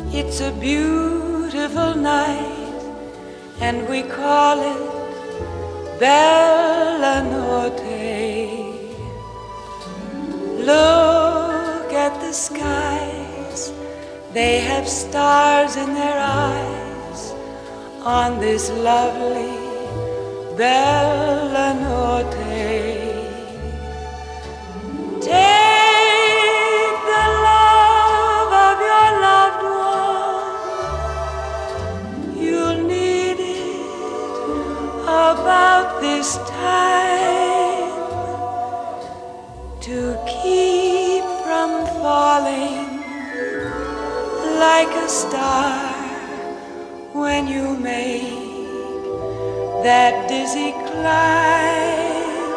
It's a beautiful night, and we call it Bella Notte. Look at the skies, they have stars in their eyes on this lovely Bella Notte. Take the love of your loved one, you'll need it about this time to keep from falling like a star when you make that dizzy climb.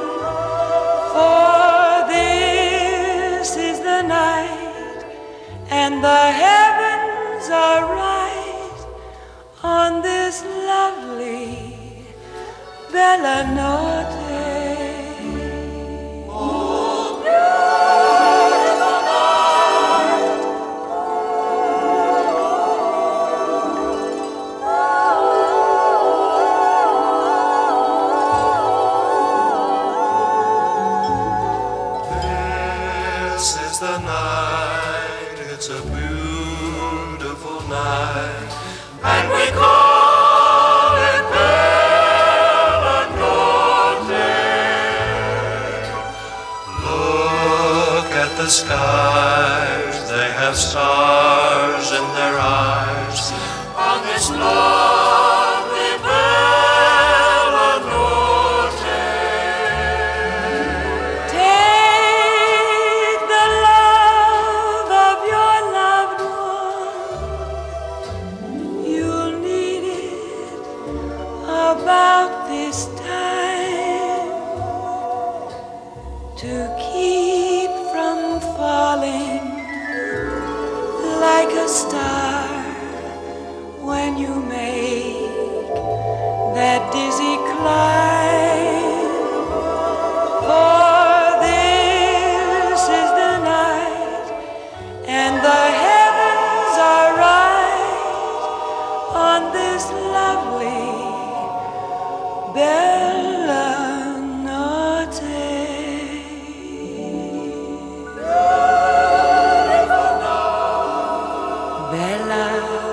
For this is the night, and the heavens are right on this lovely Bella Notte. This is the night, it's a beautiful night, and we call it Bella Notte. Look at the skies, they have stars in their eyes on this lovely Bella Notte. Take the love of your loved one, you'll need it about this time to keep from falling like a star when you make that dizzy climb. For this is the night, and the heavens are right on this lovely Bella Notte. Bella